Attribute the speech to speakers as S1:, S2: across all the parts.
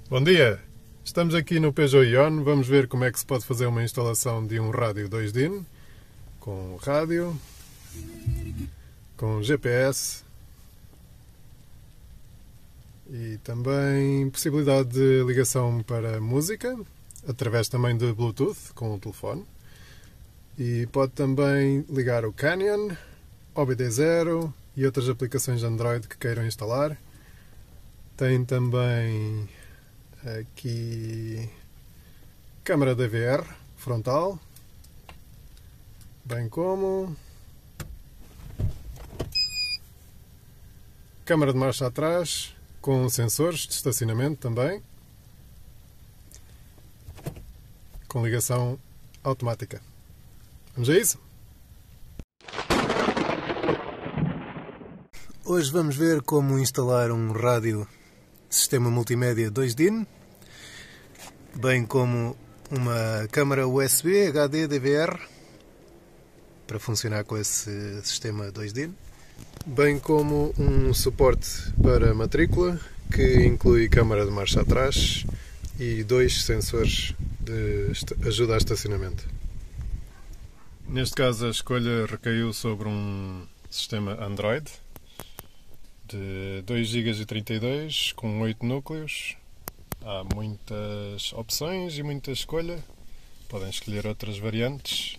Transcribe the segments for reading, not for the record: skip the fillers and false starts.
S1: Bom dia! Estamos aqui no Peugeot Ion. Vamos ver como é que se pode fazer uma instalação de um rádio 2DIN com rádio, com GPS e também possibilidade de ligação para música através também de Bluetooth com o telefone, e pode também ligar o Canyon, OBD0 e outras aplicações de Android que queiram instalar. Tem também aqui câmara DVR frontal, bem como câmara de marcha atrás com sensores de estacionamento também, com ligação automática. Vamos a isso? Hoje vamos ver como instalar um rádio sistema multimédia 2DIN, bem como uma câmara USB HD DVR para funcionar com esse sistema 2DIN, bem como um suporte para matrícula que inclui câmara de marcha atrás e 2 sensores de ajuda a estacionamento. Neste caso a escolha recaiu sobre um sistema Android de 2,32 GB com 8 núcleos. Há muitas opções e muita escolha. Podem escolher outras variantes.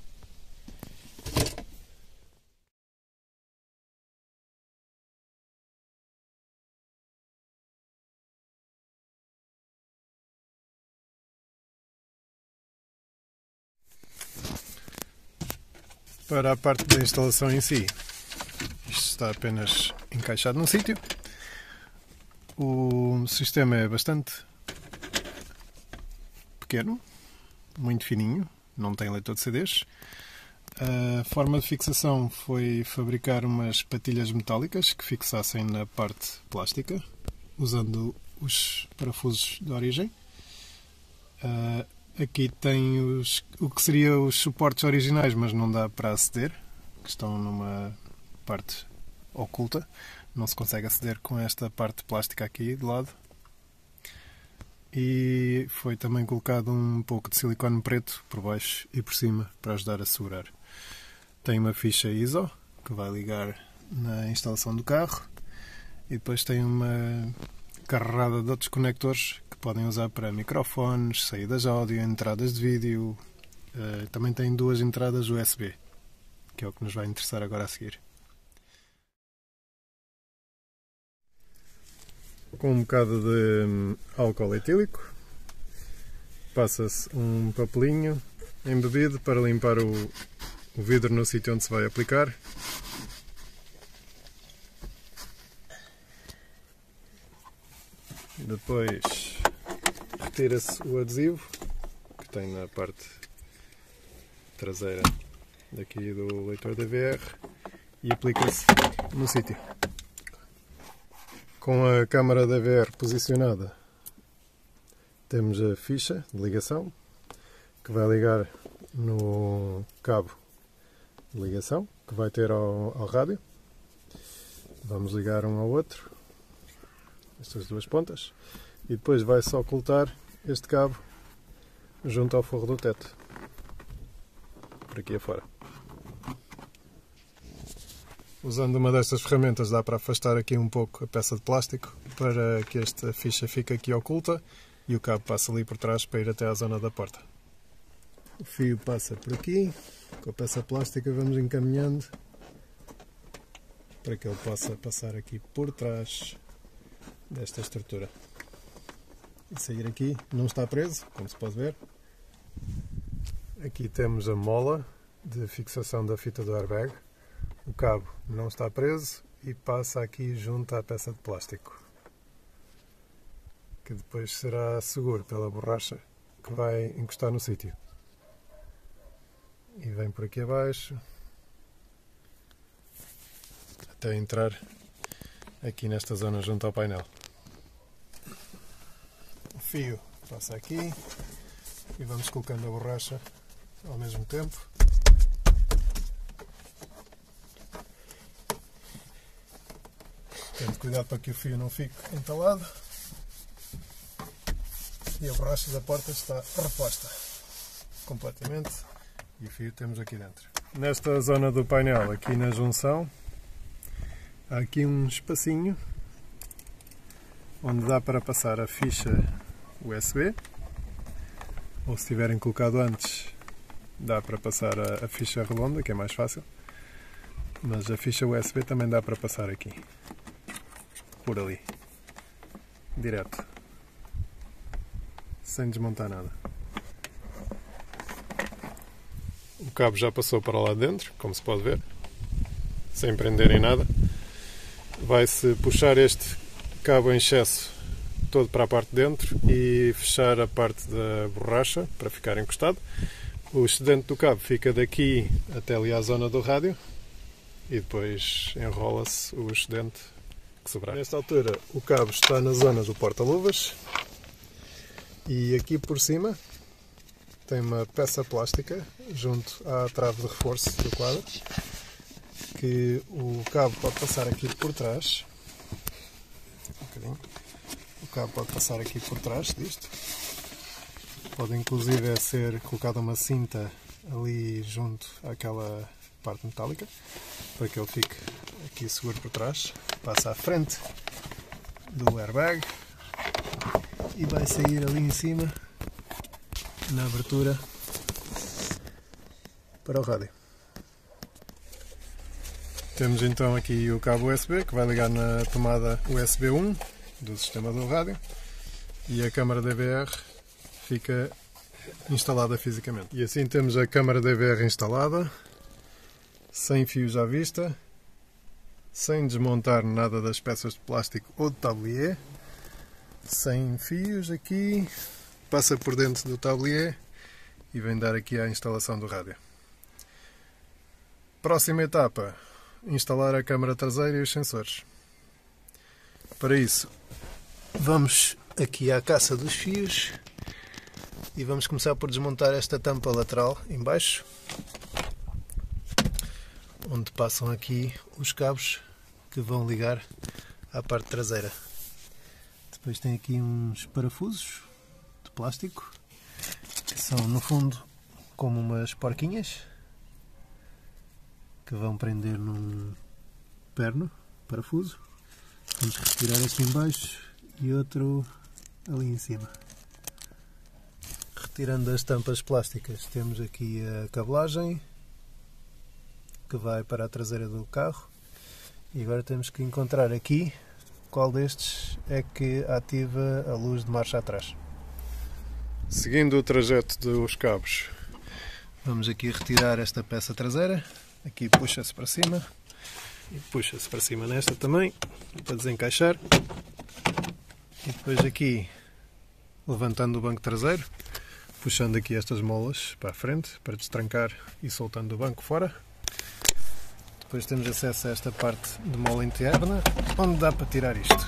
S1: Para a parte da instalação em si, isto está apenas encaixado num sítio. O sistema é bastante pequeno, muito fininho, não tem leitor de CDs. A forma de fixação foi fabricar umas patilhas metálicas que fixassem na parte plástica, usando os parafusos de origem. Aqui tem o que seriam os suportes originais, mas não dá para aceder, que estão numa parte oculta. Não se consegue aceder com esta parte plástica aqui de lado. E foi também colocado um pouco de silicone preto por baixo e por cima para ajudar a segurar. Tem uma ficha ISO que vai ligar na instalação do carro, e depois tem uma carrada de outros conectores que podem usar para microfones, saídas áudio, entradas de vídeo. Também tem 2 entradas USB, que é o que nos vai interessar agora a seguir. Com um bocado de álcool etílico, passa-se um papelinho embebido para limpar o vidro no sítio onde se vai aplicar. Depois retira-se o adesivo que tem na parte traseira daqui do leitor DVR e aplica-se no sítio. Com a câmara DVR posicionada, temos a ficha de ligação que vai ligar no cabo de ligação que vai ter ao rádio. Vamos ligar um ao outro, estas 2 pontas, e depois vai-se ocultar este cabo junto ao forro do teto, por aqui afora. Usando uma destas ferramentas dá para afastar aqui um pouco a peça de plástico para que esta ficha fique aqui oculta e o cabo passa ali por trás para ir até à zona da porta. O fio passa por aqui, com a peça plástica vamos encaminhando para que ele possa passar aqui por trás desta estrutura e sair aqui. Não está preso, como se pode ver. Aqui temos a mola de fixação da fita do airbag. O cabo não está preso e passa aqui junto à peça de plástico, que depois será seguro pela borracha que vai encostar no sítio. E vem por aqui abaixo até entrar aqui nesta zona junto ao painel. O fio passa aqui e vamos colocando a borracha ao mesmo tempo. Tendo cuidado para que o fio não fique entalado. e a borracha da porta está reposta completamente e o fio temos aqui dentro. Nesta zona do painel, aqui na junção, há aqui um espacinho onde dá para passar a ficha USB, ou se tiverem colocado antes dá para passar a ficha redonda, que é mais fácil, mas a ficha USB também dá para passar aqui, por ali, direto, sem desmontar nada. O cabo já passou para lá dentro, como se pode ver, sem prender em nada. Vai-se puxar este cabo em excesso todo para a parte de dentro e fechar a parte da borracha para ficar encostado. O excedente do cabo fica daqui até ali à zona do rádio e depois enrola-se o excedente que sobrar. Nesta altura o cabo está na zona do porta-luvas e aqui por cima tem uma peça plástica junto à trave de reforço do quadro, que o cabo pode passar aqui por trás. O cabo pode passar aqui por trás disto. Pode inclusive ser colocada uma cinta ali junto àquela parte metálica para que ele fique aqui seguro por trás. Passa à frente do airbag e vai sair ali em cima na abertura para o rádio. Temos então aqui o cabo USB que vai ligar na tomada USB 1 do sistema do rádio e a câmara DVR fica instalada fisicamente. E assim temos a câmara DVR instalada, sem fios à vista, sem desmontar nada das peças de plástico ou de tablier, sem fios aqui, passa por dentro do tablier e vem dar aqui à instalação do rádio. Próxima etapa, instalar a câmara traseira e os sensores. Para isso, vamos aqui à caça dos fios e vamos começar por desmontar esta tampa lateral em baixo, onde passam aqui os cabos que vão ligar à parte traseira. Depois tem aqui uns parafusos de plástico, que são no fundo como umas porquinhas, que vão prender num perno, parafuso. Vamos retirar este em baixo e outro ali em cima. Retirando as tampas plásticas, temos aqui a cabelagem que vai para a traseira do carro e agora temos que encontrar aqui qual destes é que ativa a luz de marcha atrás. Seguindo o trajeto dos cabos, vamos aqui retirar esta peça traseira. Aqui puxa-se para cima e puxa-se para cima nesta também para desencaixar, e depois aqui levantando o banco traseiro, puxando aqui estas molas para a frente para destrancar e soltando o banco fora. Depois temos acesso a esta parte de mola interna onde dá para tirar isto.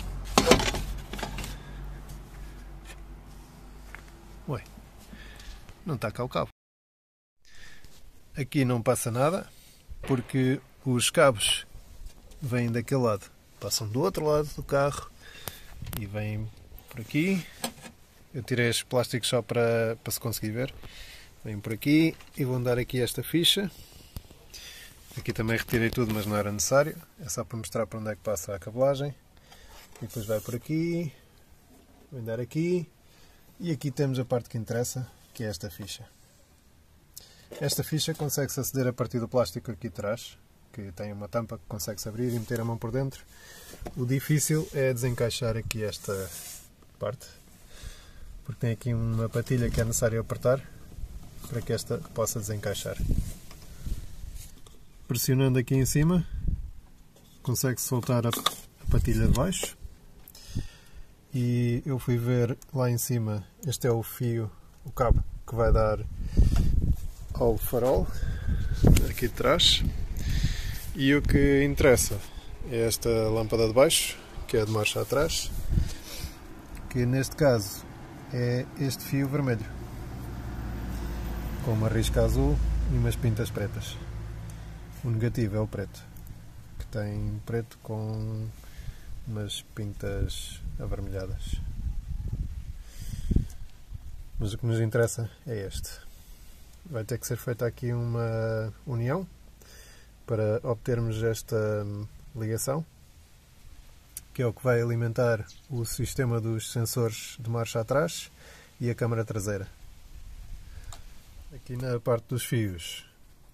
S1: Ué, não está cá o cabo. Aqui não passa nada porque os cabos vêm daquele lado, passam do outro lado do carro e vêm por aqui. Eu tirei estes plásticos só para se conseguir ver. Vêm por aqui e vão dar aqui esta ficha. Aqui também retirei tudo, mas não era necessário. É só para mostrar para onde é que passa a cabelagem. E depois vai por aqui, vem dar aqui. E aqui temos a parte que interessa, que é esta ficha. Esta ficha consegue-se aceder a partir do plástico aqui atrás, que tem uma tampa que consegue-se abrir e meter a mão por dentro. O difícil é desencaixar aqui esta parte, porque tem aqui uma patilha que é necessário apertar para que esta possa desencaixar. Pressionando aqui em cima, consegue-se soltar a patilha de baixo. E eu fui ver lá em cima, este é o fio, o cabo que vai dar ao farol, aqui de trás. E o que interessa é esta lâmpada de baixo, que é de marcha atrás, que neste caso é este fio vermelho, com uma risca azul e umas pintas pretas. O negativo é o preto, que tem preto com umas pintas avermelhadas. mas o que nos interessa é este. Vai ter que ser feita aqui uma união para obtermos esta ligação, que é o que vai alimentar o sistema dos sensores de marcha atrás e a câmara traseira. Aqui na parte dos fios,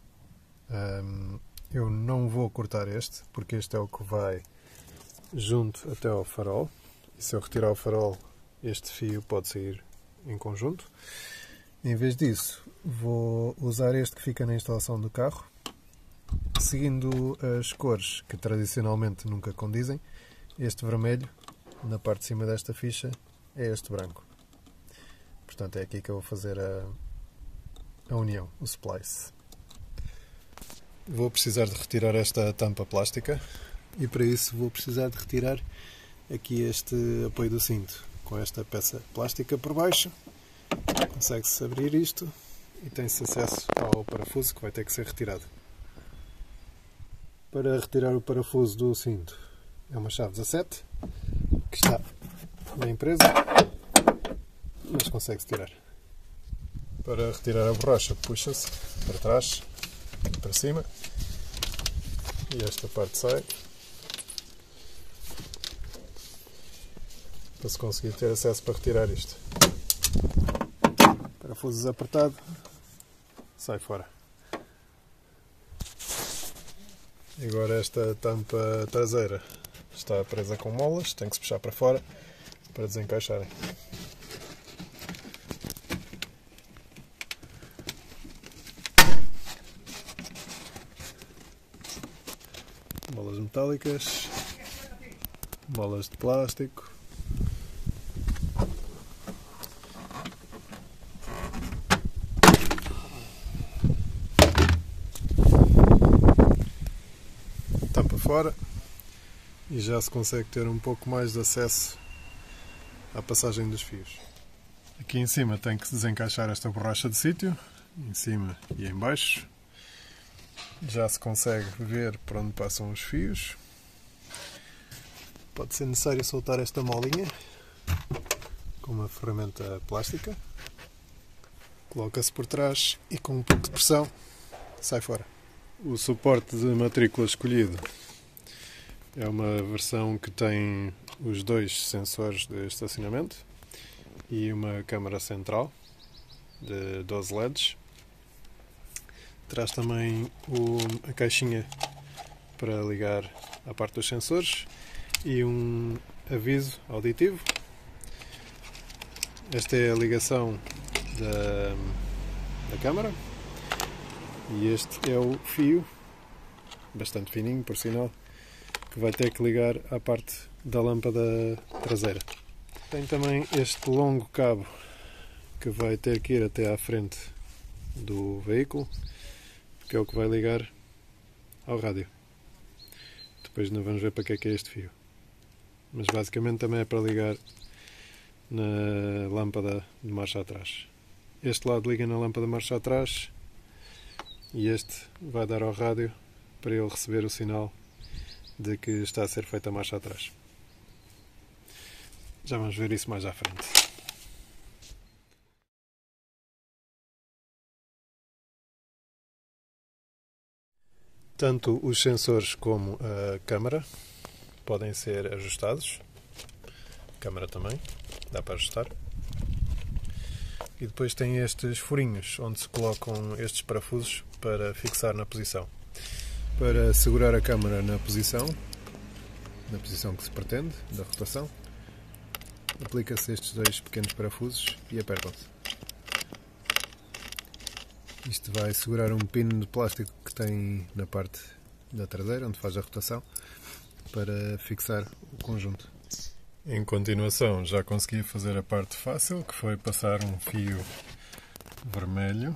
S1: eu não vou cortar este, porque este é o que vai junto até ao farol. E se eu retirar o farol, este fio pode sair em conjunto. Em vez disso, vou usar este que fica na instalação do carro, seguindo as cores que tradicionalmente nunca condizem. Este vermelho, na parte de cima desta ficha, é este branco. Portanto, é aqui que eu vou fazer a união, o splice. Vou precisar de retirar esta tampa plástica e para isso vou precisar de retirar aqui este apoio do cinto. Com esta peça plástica por baixo, consegue-se abrir isto e tem-se acesso ao parafuso que vai ter que ser retirado. Para retirar o parafuso do cinto é uma chave 17 que está bem presa, mas consegue-se tirar. Para retirar a borracha puxa-se para trás, para cima e esta parte sai para se conseguir ter acesso para retirar isto. Parafuso desapertado, sai fora. E agora esta tampa traseira está presa com molas, tem que se puxar para fora para desencaixarem. Molas metálicas, molas de plástico. Tampa fora e já se consegue ter um pouco mais de acesso à passagem dos fios. Aqui em cima tem que desencaixar esta borracha de sítio, em cima e em baixo. Já se consegue ver por onde passam os fios. Pode ser necessário soltar esta molinha com uma ferramenta plástica. Coloca-se por trás e com um pouco de pressão sai fora. O suporte de matrícula escolhido é uma versão que tem os dois sensores de estacionamento e uma câmara central de 12 LEDs. Traz também a caixinha para ligar à parte dos sensores e um aviso auditivo. Esta é a ligação da câmara e este é o fio, bastante fininho por sinal, que vai ter que ligar à parte da lâmpada traseira. Tem também este longo cabo que vai ter que ir até à frente do veículo, que é o que vai ligar ao rádio. Depois não vamos ver para que é este fio. Mas basicamente também é para ligar na lâmpada de marcha atrás. Este lado liga na lâmpada de marcha atrás e este vai dar ao rádio para ele receber o sinal de que está a ser feita a marcha atrás. Já vamos ver isso mais à frente. Tanto os sensores como a câmara podem ser ajustados. A câmara também, dá para ajustar. E depois tem estes furinhos onde se colocam estes parafusos para fixar na posição. Para segurar a câmara na posição que se pretende, da rotação, aplica-se estes dois pequenos parafusos e apertam-se. Isto vai segurar um pino de plástico que tem na parte da traseira, onde faz a rotação, para fixar o conjunto. Em continuação, já consegui fazer a parte fácil, que foi passar um fio vermelho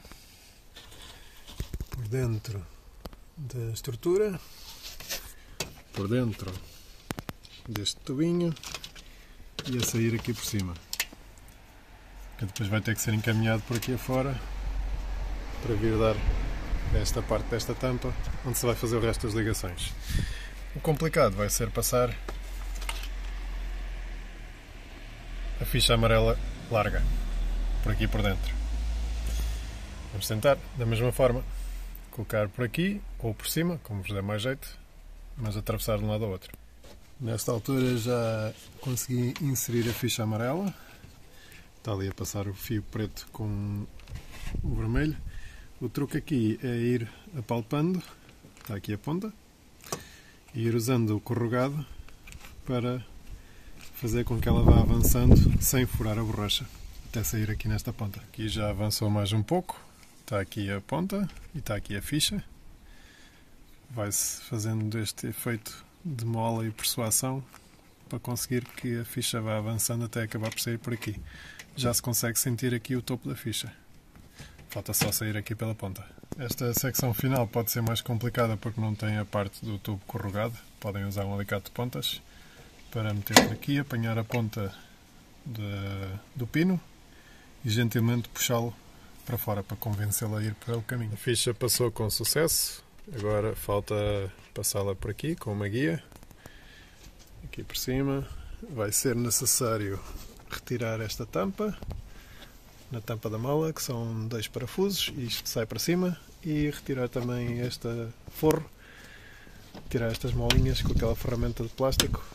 S1: por dentro da estrutura, por dentro deste tubinho e a sair aqui por cima, que depois vai ter que ser encaminhado por aqui afora para vir dar esta parte desta tampa onde se vai fazer o resto das ligações. O complicado vai ser passar a ficha amarela larga.
S2: por aqui por dentro. Vamos tentar, da mesma forma, colocar por aqui ou por cima, como vos der mais jeito, mas atravessar de um lado ao outro. Nesta altura já consegui inserir a ficha amarela. Está ali a passar o fio preto com o vermelho. O truque aqui é ir apalpando, está aqui a ponta, e ir usando o corrugado para fazer com que ela vá avançando sem furar a borracha, até sair aqui nesta ponta. Aqui já avançou mais um pouco, está aqui a ponta e está aqui a ficha. Vai-se fazendo este efeito de mola e persuasão para conseguir que a ficha vá avançando até acabar por sair por aqui. Já se consegue sentir aqui o topo da ficha. Falta só sair aqui pela ponta. Esta secção final pode ser mais complicada porque não tem a parte do tubo corrugado. Podem usar um alicate de pontas para meter por aqui, apanhar a ponta do pino e gentilmente puxá-lo para fora para convencê-lo a ir pelo caminho. A ficha passou com sucesso. Agora falta passá-la por aqui com uma guia. Aqui por cima. Vai ser necessário retirar esta tampa. Na tampa da mala, que são 2 parafusos, e isto sai para cima, e retirar também este forro, tirar estas molinhas com aquela ferramenta de plástico.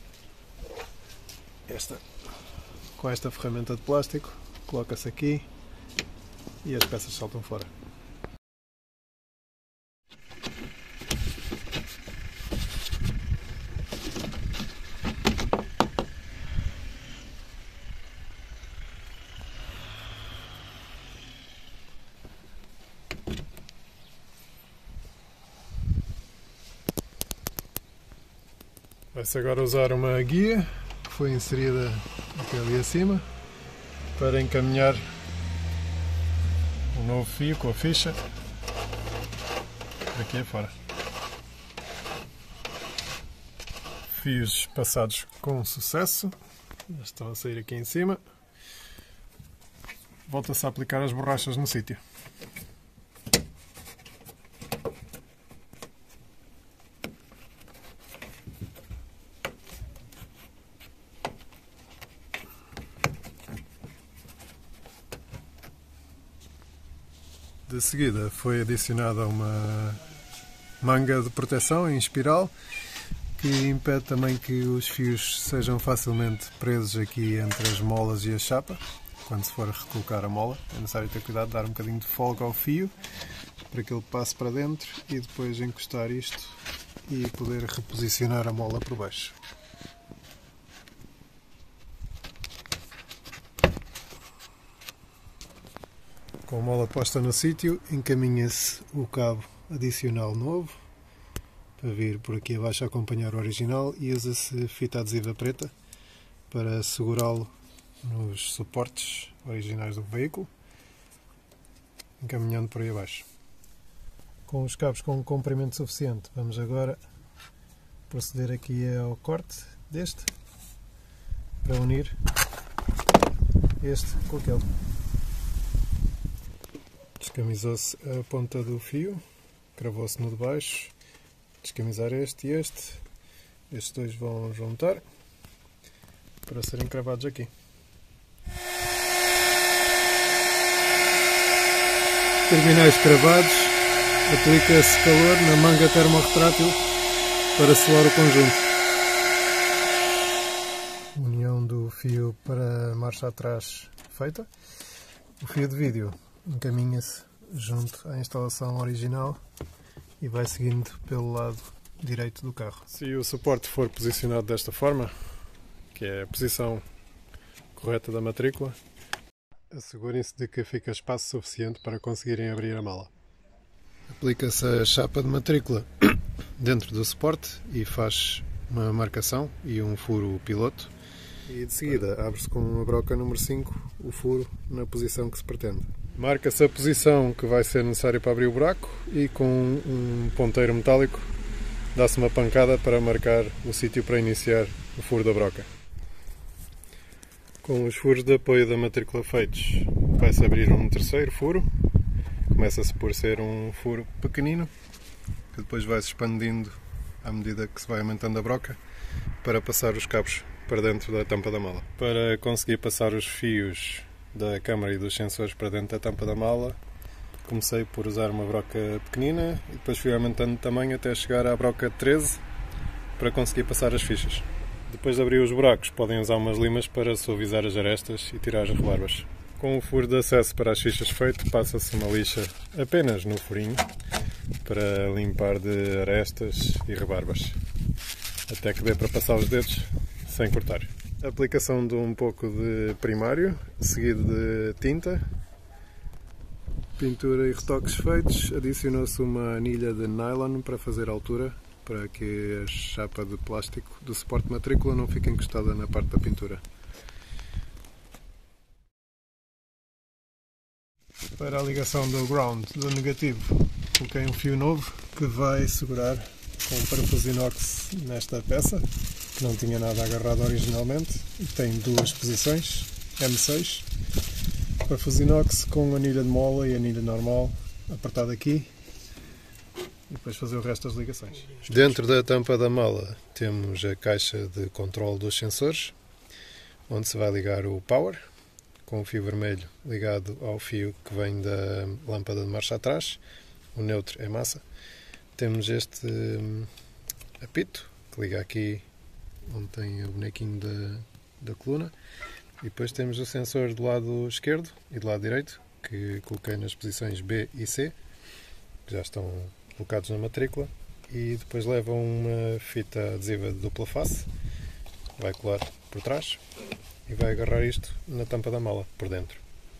S2: Com esta ferramenta de plástico, coloca-se aqui e as peças saltam fora. Vai-se agora usar uma guia que foi inserida até ali acima para encaminhar um novo fio com a ficha daqui afora. Fios passados com sucesso, já estão a sair aqui em cima. Volta-se a aplicar as borrachas no sítio. De seguida foi adicionada uma manga de proteção em espiral que impede também que os fios sejam facilmente presos aqui entre as molas e a chapa. Quando se for recolocar a mola é necessário ter cuidado de dar um bocadinho de folga ao fio para que ele passe para dentro e depois encostar isto e poder reposicionar a mola por baixo. Com a mola posta no sítio, encaminha-se o cabo adicional novo para vir por aqui abaixo a acompanhar o original e usa-se fita adesiva preta para segurá-lo nos suportes originais do veículo, encaminhando por aí abaixo. Com os cabos com um comprimento suficiente, vamos agora proceder aqui ao corte deste para unir este com aquele. Descamisou-se a ponta do fio, cravou-se no de baixo, descamisar este e este. Estes dois vão juntar para serem cravados aqui. Terminais cravados, aplica-se calor na manga termorretrátil para selar o conjunto. União do fio para a marcha atrás feita. O fio de vídeo encaminha-se junto à instalação original e vai seguindo pelo lado direito do carro. Se o suporte for posicionado desta forma, que é a posição correta da matrícula, assegurem-se de que fica espaço suficiente para conseguirem abrir a mala. Aplica-se a chapa de matrícula dentro do suporte e faz uma marcação e um furo piloto. E de seguida abre-se com a broca número 5 o furo na posição que se pretende. Marca-se a posição que vai ser necessária para abrir o buraco e com um ponteiro metálico dá-se uma pancada para marcar o sítio para iniciar o furo da broca. Com os furos de apoio da matrícula feitos, vai-se abrir um terceiro furo. Começa-se por ser um furo pequenino, que depois vai-se expandindo à medida que se vai aumentando a broca, para passar os cabos para dentro da tampa da mala. Para conseguir passar os fios da câmara e dos sensores para dentro da tampa da mala, comecei por usar uma broca pequenina e depois fui aumentando de tamanho até chegar à broca 13 para conseguir passar as fichas. Depois de abrir os buracos, podem usar umas limas para suavizar as arestas e tirar as rebarbas. Com o furo de acesso para as fichas feito, passa-se uma lixa apenas no furinho para limpar de arestas e rebarbas, até que dê para passar os dedos sem cortar. A aplicação de um pouco de primário, seguido de tinta, pintura e retoques feitos, adicionou-se uma anilha de nylon para fazer altura, para que a chapa de plástico do suporte de matrícula não fique encostada na parte da pintura. Para a ligação do ground do negativo, coloquei um fio novo que vai segurar com um parafuso inox nesta peça, que não tinha nada agarrado originalmente, e tem duas posições, M6, parafuso inox com anilha de mola e anilha normal, apertado aqui, e depois fazer o resto das ligações. Dentro da tampa da mala temos a caixa de controle dos sensores, onde se vai ligar o power, com o fio vermelho ligado ao fio que vem da lâmpada de marcha atrás, o neutro é massa. Temos este apito, que liga aqui onde tem o bonequinho da coluna, e depois temos o sensor do lado esquerdo e do lado direito, que coloquei nas posições B e C, que já estão colocados na matrícula, e depois levam uma fita adesiva de dupla face, vai colar por trás e vai agarrar isto na tampa da mala por dentro.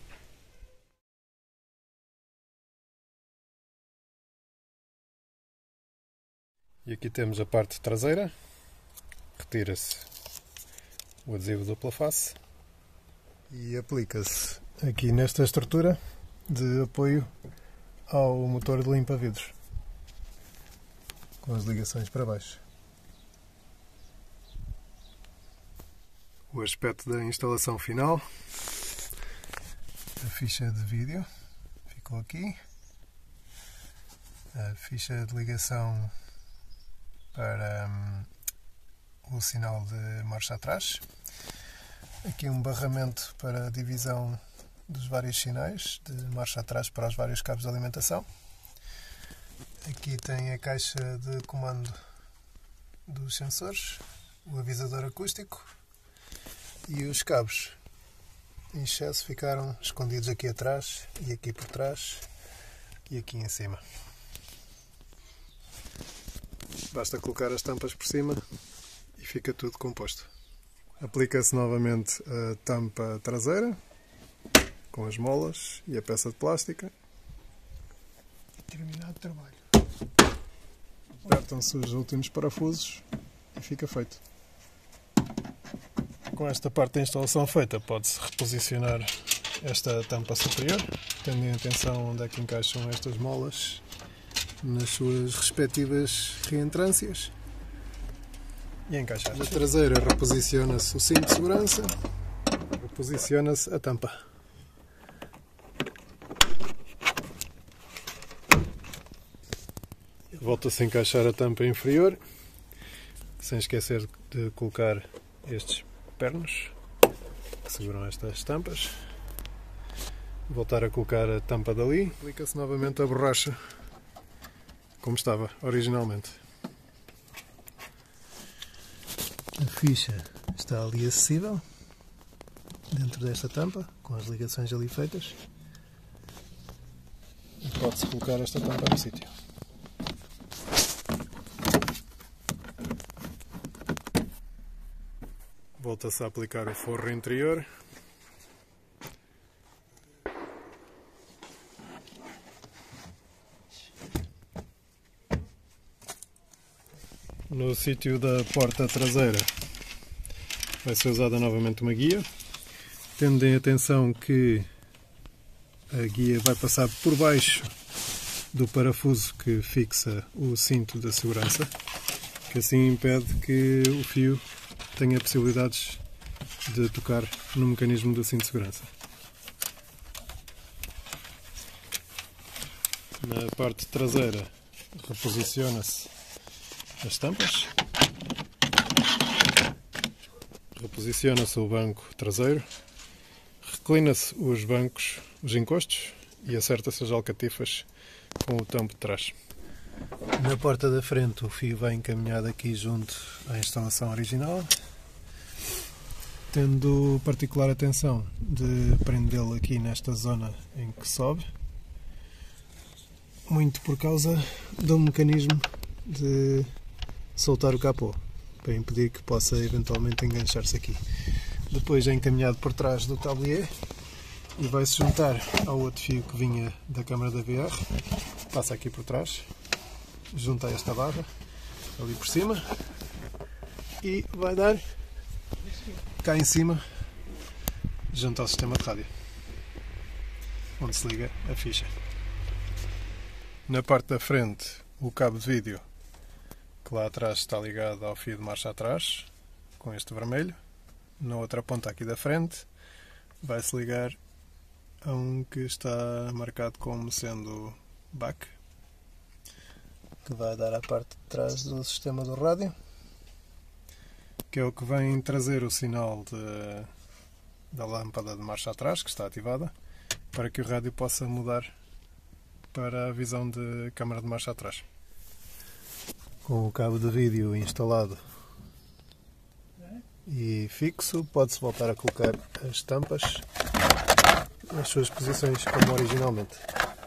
S2: E aqui temos a parte traseira, retira-se o adesivo dupla face e aplica-se aqui nesta estrutura de apoio ao motor de limpa-vidros, com as ligações para baixo. O aspecto da instalação final, a ficha de vídeo ficou aqui, a ficha de ligação para o sinal de marcha atrás, aqui um barramento para a divisão dos vários sinais de marcha atrás para os vários cabos de alimentação. Aqui tem a caixa de comando dos sensores, o avisador acústico e os cabos em excesso ficaram escondidos aqui atrás e aqui por trás e aqui em cima. Basta colocar as tampas por cima e fica tudo composto. Aplica-se novamente a tampa traseira com as molas e a peça de plástica. Terminado o trabalho. Apertam-se os últimos parafusos e fica feito. Com esta parte da instalação feita, pode-se reposicionar esta tampa superior, tendo em atenção onde é que encaixam estas molas nas suas respectivas reentrâncias, e encaixar. Na traseira reposiciona-se o cinto de segurança, reposiciona-se a tampa. Volta-se a encaixar a tampa inferior, sem esquecer de colocar estes pernos que seguram estas tampas. Voltar a colocar a tampa dali. Aplica-se novamente a borracha como estava originalmente. A ficha está ali acessível dentro desta tampa, com as ligações ali feitas, e pode-se colocar esta tampa no sítio. Volta-se a aplicar o forro interior. No sítio da porta traseira vai ser usada novamente uma guia, tendo em atenção que a guia vai passar por baixo do parafuso que fixa o cinto da segurança, que assim impede que o fio tenha possibilidades de tocar no mecanismo do cinto de segurança. Na parte traseira reposiciona-se as tampas, reposiciona-se o banco traseiro, Reclina-se os bancos, os encostos e acerta-se as alcatifas com o tampo de trás.
S1: Na porta da frente o fio vai encaminhado aqui junto à instalação original, tendo particular atenção de prendê-lo aqui nesta zona em que sobe, muito por causa do mecanismo de soltar o capô, para impedir que possa eventualmente enganchar-se aqui. Depois é encaminhado por trás do tablier e vai-se juntar ao outro fio que vinha da câmara da VR, passa aqui por trás, junta a esta barra ali por cima e vai dar cá em cima junto ao sistema de rádio, onde se liga a ficha.
S2: Na parte da frente, o cabo de vídeo, que lá atrás está ligado ao fio de marcha atrás, com este vermelho. Na outra ponta aqui da frente, vai-se ligar a um que está marcado como sendo back,
S1: que vai dar à parte de trás do sistema do rádio,
S2: que é o que vem trazer o sinal da lâmpada de marcha atrás, que está ativada, para que o rádio possa mudar para a visão de câmara de marcha atrás.
S1: Com o cabo de vídeo instalado e fixo, pode-se voltar a colocar as tampas nas suas posições como originalmente.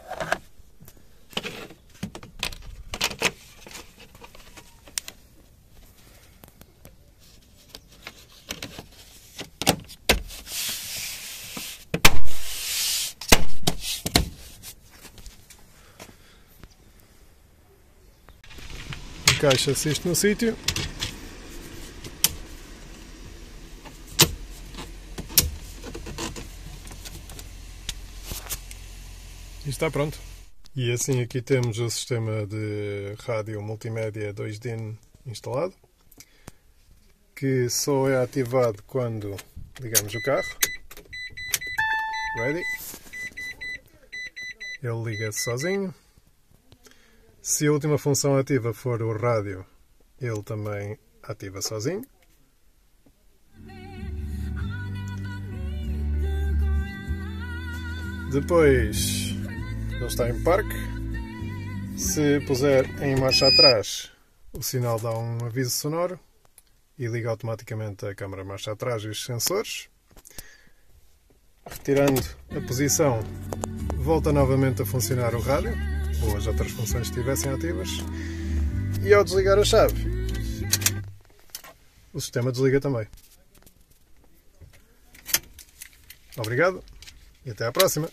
S2: Encaixa-se isto no sítio. E está pronto. E assim aqui temos o sistema de rádio multimédia 2DIN instalado, que só é ativado quando ligamos o carro. Ready. Ele liga-se sozinho. Se a última função ativa for o rádio, ele também ativa sozinho. Depois, ele está em parque. Se puser em marcha atrás, o sinal dá um aviso sonoro e liga automaticamente a câmara de marcha atrás e os sensores. Retirando a posição, volta novamente a funcionar o rádio, ou as outras funções estivessem ativas, e ao desligar a chave, o sistema desliga também. Obrigado e até à próxima!